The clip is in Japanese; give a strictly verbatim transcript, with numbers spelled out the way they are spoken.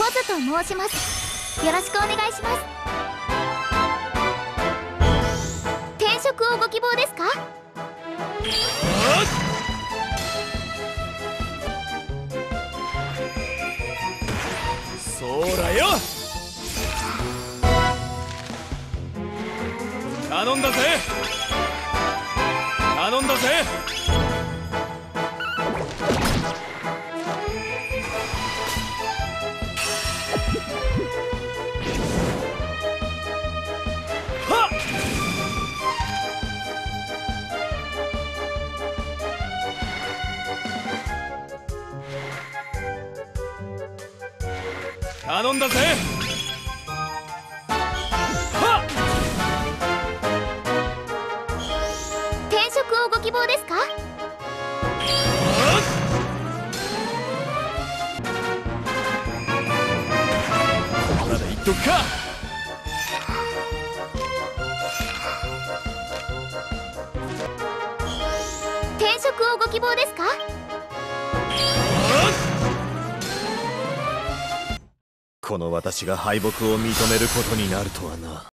モズと申します。よろしくお願いします。転職をご希望ですか？ そうだよ。頼んだぜ頼んだぜ。はっ頼んだぜ。はっ転職をご希望ですか？ まだ言っとくか。 転職をご希望ですか？ この私が敗北を認めることになるとはな。